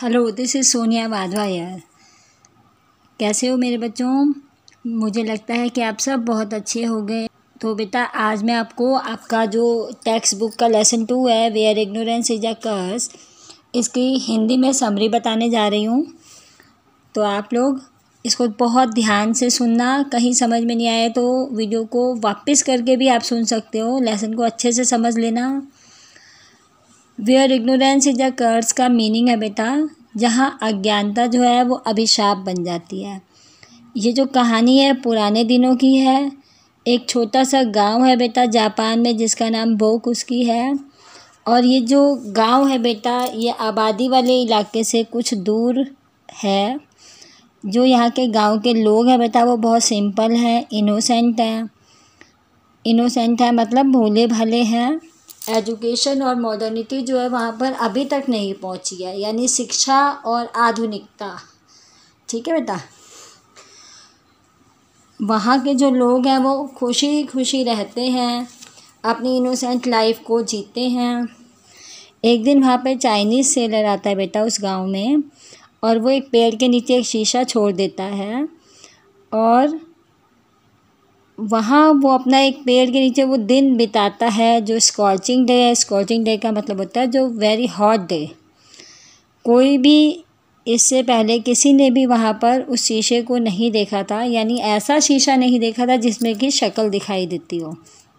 Hello, this is Sonia Wadhwa यार। कैसे हो मेरे बच्चों? मुझे लगता है कि आप सब बहुत अच्छे हो गए। तो बेटा, आज मैं आपको आपका जो टेक्स्ट बुक का लेसन 2 है, where ignorance is a curse, इसकी हिंदी में समरी बताने जा रही हूँ। तो आप लोग इसको बहुत ध्यान से सुनना। कहीं समझ में नहीं आए तो वीडियो को वापस करके भी आप सुन सकते हो। लेसन को अच्छे से समझ लेना। Where ignorance is a curse का मीनिंग है बेटा, जहाँ अज्ञानता जो है वो अभिशाप बन जाती है। ये जो कहानी है पुराने दिनों की है। एक छोटा सा गांव है बेटा जापान में, जिसका नाम बोकुस्की है। और ये जो गांव है बेटा, ये आबादी वाले इलाके से कुछ दूर है। जो यहाँ के गांव के लोग हैं बेटा, वो बहुत सिंपल हैं, इनोसेंट हैं। इनोसेंट है मतलब भोले भाले हैं। एजुकेशन और मॉडर्निटी जो है वहाँ पर अभी तक नहीं पहुँची है, यानी शिक्षा और आधुनिकता। ठीक है बेटा। वहाँ के जो लोग हैं वो खुशी खुशी रहते हैं, अपनी इनोसेंट लाइफ को जीते हैं। एक दिन वहाँ पे चाइनीज़ सेलर आता है बेटा उस गांव में, और वो एक पेड़ के नीचे एक शीशा छोड़ देता है। और वहाँ वो अपना एक पेड़ के नीचे वो दिन बिताता है जो स्कॉचिंग डे है। स्कॉचिंग डे का मतलब होता है जो वेरी हॉट डे। कोई भी इससे पहले किसी ने भी वहाँ पर उस शीशे को नहीं देखा था, यानी ऐसा शीशा नहीं देखा था जिसमें कि शक्ल दिखाई देती हो।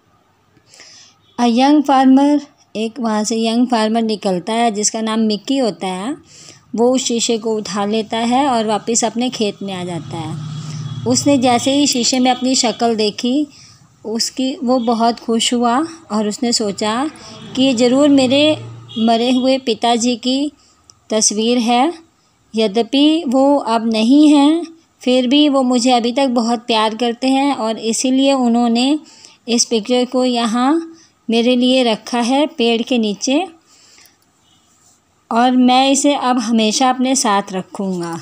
अ यंग फार्मर, एक वहाँ से यंग फार्मर निकलता है जिसका नाम मिक्की होता है। वो उस शीशे को उठा लेता है और वापस अपने खेत में आ जाता है। उसने जैसे ही शीशे में अपनी शक्ल देखी, वो बहुत खुश हुआ और उसने सोचा कि ये ज़रूर मेरे मरे हुए पिताजी की तस्वीर है। यद्यपि वो अब नहीं हैं, फिर भी वो मुझे अभी तक बहुत प्यार करते हैं और इसीलिए उन्होंने इस पिक्चर को यहाँ मेरे लिए रखा है पेड़ के नीचे, और मैं इसे अब हमेशा अपने साथ रखूँगा।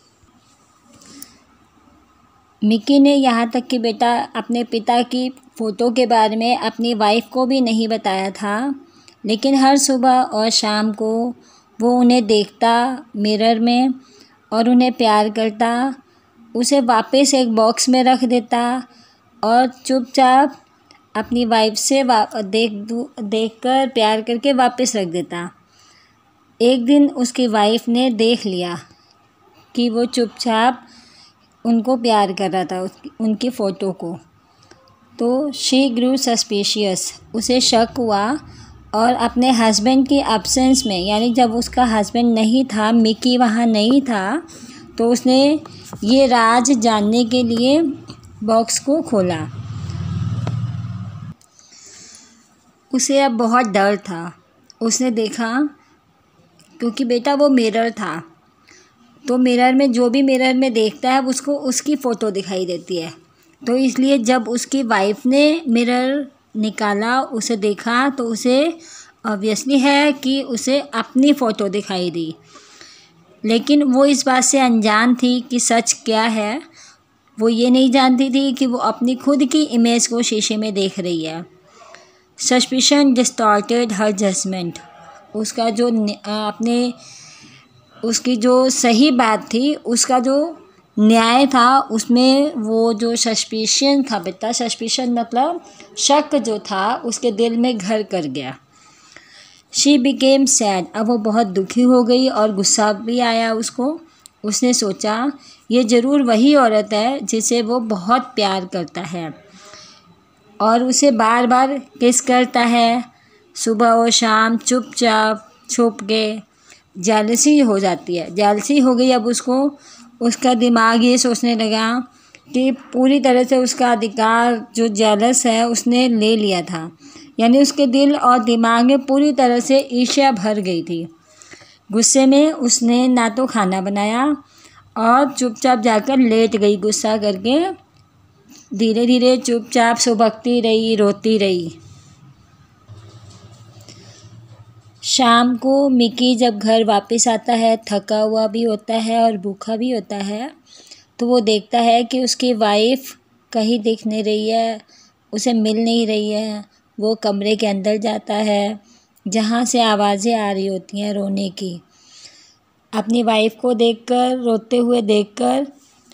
मिक्की ने यहाँ तक कि बेटा अपने पिता की फ़ोटो के बारे में अपनी वाइफ को भी नहीं बताया था, लेकिन हर सुबह और शाम को वो उन्हें देखता मिरर में और उन्हें प्यार करता, उसे वापस एक बॉक्स में रख देता और चुपचाप अपनी वाइफ से देखकर प्यार करके वापस रख देता। एक दिन उसकी वाइफ ने देख लिया कि वो चुपचाप उनको प्यार कर रहा था, उनकी फ़ोटो को। तो शी ग्रू सस्पिशियस, उसे शक हुआ और अपने हस्बैंड की एब्सेंस में, यानी जब उसका हस्बैंड नहीं था, मिक्की वहाँ नहीं था, तो उसने ये राज जानने के लिए बॉक्स को खोला। उसे अब बहुत डर था। उसने देखा, क्योंकि बेटा वो मिरर था, तो मिरर में जो भी मिरर में देखता है उसको उसकी फ़ोटो दिखाई देती है। तो इसलिए जब उसकी वाइफ ने मिरर निकाला, उसे देखा, तो उसे ऑब्वियसली है कि उसे अपनी फ़ोटो दिखाई दी। लेकिन वो इस बात से अनजान थी कि सच क्या है। वो ये नहीं जानती थी कि वो अपनी खुद की इमेज को शीशे में देख रही है। सस्पिशन डिस्टॉर्टेड हर जजमेंट, उसका जो उसकी जो सही बात थी, उसका जो न्याय था, उसमें वो जो सस्पिशन था बेटा, सस्पिशन मतलब शक जो था, उसके दिल में घर कर गया। शी बिकेम सैड, अब वो बहुत दुखी हो गई और गुस्सा भी आया उसको। उसने सोचा ये ज़रूर वही औरत है जिसे वो बहुत प्यार करता है और उसे बार बार किस करता है, सुबह और शाम चुपचाप छुप के। जेलसी हो जाती है, जेलसी हो गई अब उसको। उसका दिमाग ये सोचने लगा कि पूरी तरह से उसका अधिकार जो जेलस है उसने ले लिया था, यानी उसके दिल और दिमाग में पूरी तरह से ईर्ष्या भर गई थी। गुस्से में उसने ना तो खाना बनाया और चुपचाप जाकर लेट गई गुस्सा करके। धीरे धीरे चुपचाप सुबकती रही, रोती रही। शाम को मिक्की जब घर वापस आता है, थका हुआ भी होता है और भूखा भी होता है, तो वो देखता है कि उसकी वाइफ कहीं दिख नहीं रही है, उसे मिल नहीं रही है। वो कमरे के अंदर जाता है जहाँ से आवाज़ें आ रही होती हैं रोने की। अपनी वाइफ को देखकर, रोते हुए देखकर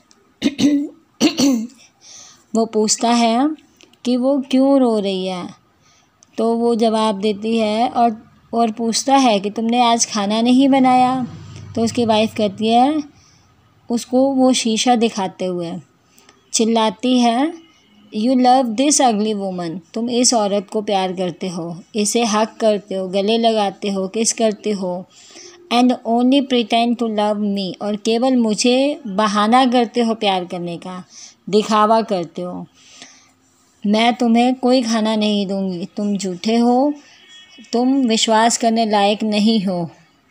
वो पूछता है कि वो क्यों रो रही है। तो वो जवाब देती है और पूछता है कि तुमने आज खाना नहीं बनाया। तो उसकी वाइफ कहती है, उसको वो शीशा दिखाते हुए चिल्लाती है, you love this ugly woman, तुम इस औरत को प्यार करते हो, इसे हक करते हो, गले लगाते हो, किस करते हो, and only pretend to love me, और केवल मुझे बहाना करते हो प्यार करने का, दिखावा करते हो। मैं तुम्हें कोई खाना नहीं दूंगी, तुम झूठे हो, तुम विश्वास करने लायक नहीं हो,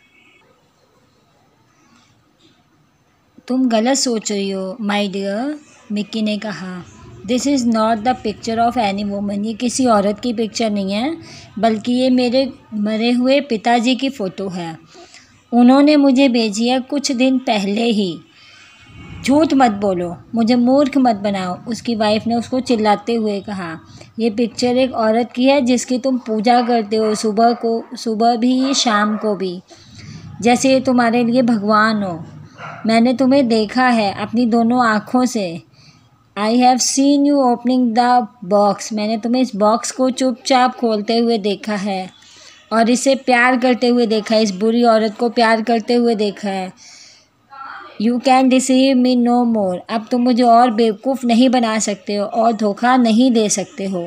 तुम गलत सोच रही हो माय डियर, मिक्की ने कहा। This is not the picture of any woman, ये किसी औरत की पिक्चर नहीं है, बल्कि ये मेरे मरे हुए पिताजी की फ़ोटो है। उन्होंने मुझे भेजी है कुछ दिन पहले ही। झूठ मत बोलो, मुझे मूर्ख मत बनाओ, उसकी वाइफ ने उसको चिल्लाते हुए कहा। ये पिक्चर एक औरत की है जिसकी तुम पूजा करते हो, सुबह भी शाम को भी, जैसे ये तुम्हारे लिए भगवान हो। मैंने तुम्हें देखा है अपनी दोनों आँखों से। I have seen you opening the box, मैंने तुम्हें इस बॉक्स को चुपचाप खोलते हुए देखा है और इसे प्यार करते हुए देखा है, इस बुरी औरत को प्यार करते हुए देखा है। You can deceive me no more, अब तुम मुझे और बेवकूफ़ नहीं बना सकते हो और धोखा नहीं दे सकते हो।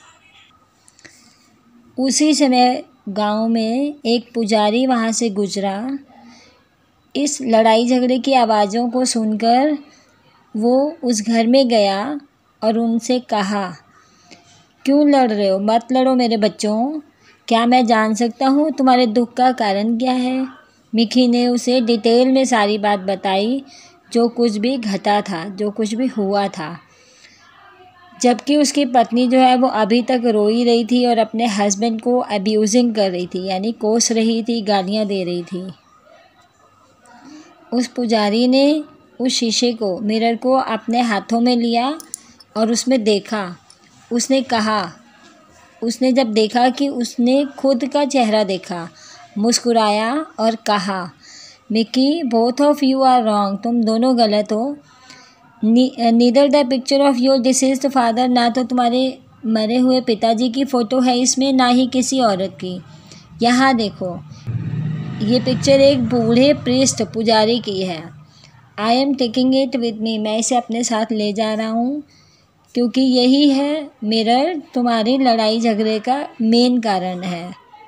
उसी समय गांव में एक पुजारी वहां से गुजरा। इस लड़ाई झगड़े की आवाज़ों को सुनकर वो उस घर में गया और उनसे कहा, क्यों लड़ रहे हो? मत लड़ो मेरे बच्चों, क्या मैं जान सकता हूँ तुम्हारे दुख का कारण क्या है? मिकी ने उसे डिटेल में सारी बात बताई, जो कुछ भी घटा था, जो कुछ भी हुआ था। जबकि उसकी पत्नी जो है वो अभी तक रो ही रही थी और अपने हस्बैंड को अब्यूजिंग कर रही थी, यानी कोस रही थी, गालियाँ दे रही थी। उस पुजारी ने उस शीशे को, मिरर को अपने हाथों में लिया और उसमें देखा। उसने कहा, उसने जब देखा कि उसने खुद का चेहरा देखा, मुस्कुराया और कहा, Mickey both of you are wrong, तुम दोनों गलत हो। Neither the picture of your deceased father, ना तो तुम्हारे मरे हुए पिताजी की फ़ोटो है इसमें, ना ही किसी औरत की। यहाँ देखो, ये पिक्चर एक बूढ़े प्रीस्ट पुजारी की है। I am taking it with me, मैं इसे अपने साथ ले जा रहा हूँ, क्योंकि यही है मिरर तुम्हारी लड़ाई झगड़े का मेन कारण है।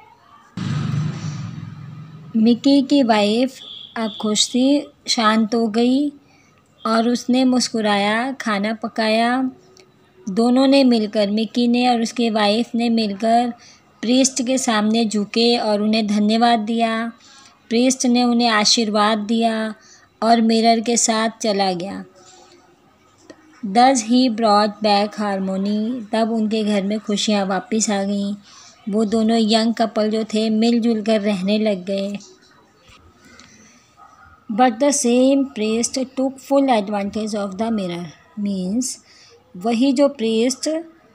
मिकी की वाइफ अब खुश थी, शांत हो गई और उसने मुस्कुराया, खाना पकाया। दोनों ने मिलकर, मिकी ने और उसके वाइफ ने मिलकर प्रीस्ट के सामने झुके और उन्हें धन्यवाद दिया। प्रीस्ट ने उन्हें आशीर्वाद दिया और मिरर के साथ चला गया। Thus he brought back harmony, तब उनके घर में खुशियाँ वापस आ गईं। वो दोनों यंग कपल जो थे मिलजुल कर रहने लग गए। But the same priest took full advantage of the mirror, means वही जो priest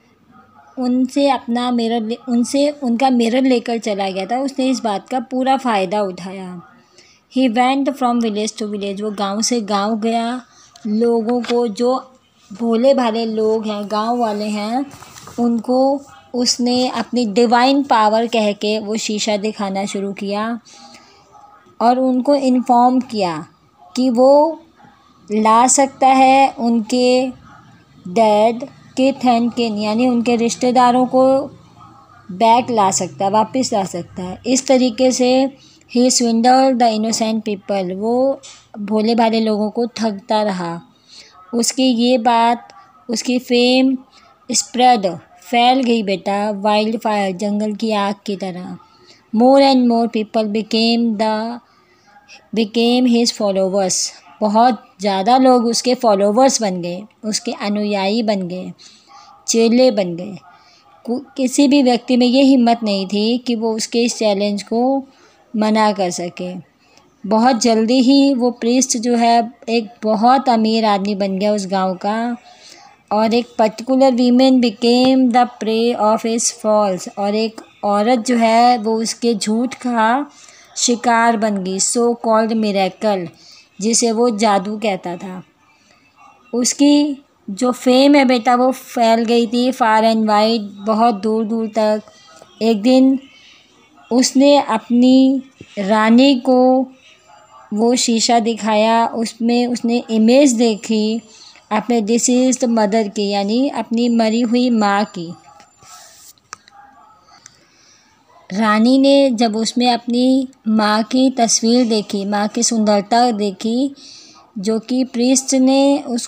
उनसे उनका मिरर लेकर चला गया था, उसने इस बात का पूरा फ़ायदा उठाया। He went from village to village, वो गांव से गांव गया। लोगों को, जो भोले भाले लोग हैं, गांव वाले हैं, उनको उसने अपनी डिवाइन पावर कह के वो शीशा दिखाना शुरू किया और उनको इन्फॉर्म किया कि वो ला सकता है उनके डैड के किन, यानी उनके रिश्तेदारों को बैक ला सकता है, वापस ला सकता है। इस तरीके से ही स्विंडल द इनोसेंट पीपल, वो भोले भाले लोगों को ठगता रहा। उसकी ये बात, उसकी फेम स्प्रेड, फैल गई बेटा, वाइल्ड फायर, जंगल की आग की तरह। More and more people became his followers, बहुत ज़्यादा लोग उसके फॉलोवर्स बन गए, उसके अनुयायी बन गए, चेले बन गए। किसी भी व्यक्ति में ये हिम्मत नहीं थी कि वो उसके इस चैलेंज को मना कर सके। बहुत जल्दी ही वो प्रीस्ट जो है एक बहुत अमीर आदमी बन गया उस गांव का, और एक particular women became the prey of his falls, और एक औरत जो है वो उसके झूठ का शिकार बन गई, सो कॉल्ड मिरेकल, जिसे वो जादू कहता था। उसकी जो फेम है बेटा वो फैल गई थी फार एंड वाइड, बहुत दूर दूर तक। एक दिन उसने अपनी रानी को वो शीशा दिखाया, उसमें उसने इमेज देखी अपने डिसीज्ड मदर की, यानी अपनी मरी हुई माँ की। रानी ने जब उसमें अपनी माँ की तस्वीर देखी, माँ की सुंदरता देखी, जो कि प्रीस्ट ने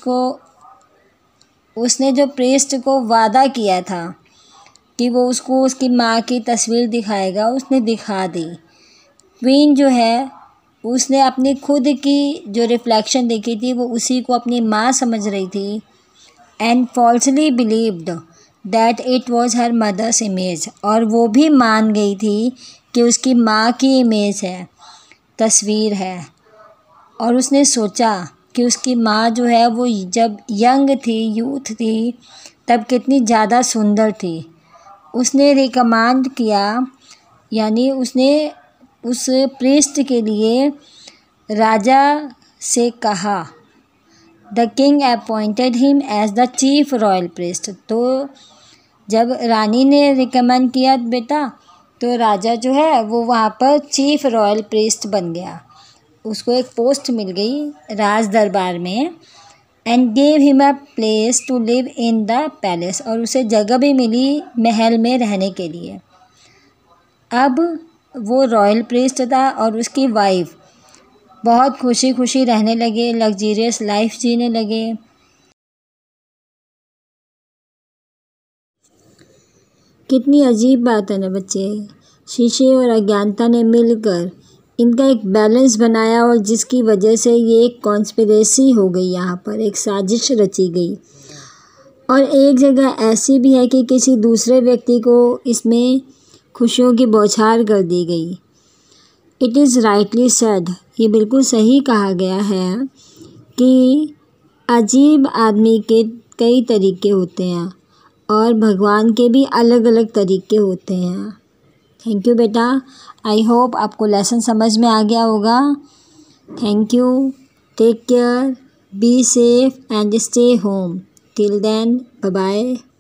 उसने जो प्रीस्ट को वादा किया था कि वो उसको उसकी माँ की तस्वीर दिखाएगा, उसने दिखा दी। क्वीन जो है उसने अपनी खुद की जो रिफ्लेक्शन देखी थी वो उसी को अपनी माँ समझ रही थी, and falsely believed that it was her mother's image, और वो भी मान गई थी कि उसकी माँ की इमेज है, तस्वीर है। और उसने सोचा कि उसकी माँ जो है वो जब यंग थी, यूथ थी, तब कितनी ज़्यादा सुंदर थी। उसने रिकमेंड किया, यानी उसने उस प्रीस्ट के लिए राजा से कहा, the king appointed him as the chief royal priest. तो जब रानी ने रिकमेंड किया बेटा, तो राजा जो है वो वहाँ पर चीफ रॉयल प्रीस्ट बन गया, उसको एक पोस्ट मिल गई राज दरबार में, and gave him a place to live in the palace, और उसे जगह भी मिली महल में रहने के लिए। अब वो रॉयल प्रीस्ट था और उसकी वाइफ बहुत खुशी खुशी रहने लगे, लग्जीरियस लाइफ जीने लगे। कितनी अजीब बात है ना बच्चे, शीशे और अज्ञानता ने मिलकर इनका एक बैलेंस बनाया, और जिसकी वजह से ये एक कॉन्स्पिरेसी हो गई, यहाँ पर एक साजिश रची गई। और एक जगह ऐसी भी है कि किसी दूसरे व्यक्ति को इसमें खुशियों की बौछार कर दी गई। इट इज़ राइटली सेड, ये बिल्कुल सही कहा गया है कि अजीब आदमी के कई तरीके होते हैं और भगवान के भी अलग अलग तरीके होते हैं। थैंक यू बेटा, आई होप आपको लेसन समझ में आ गया होगा। Thank you, take care, be safe and stay home. Till then, bye bye.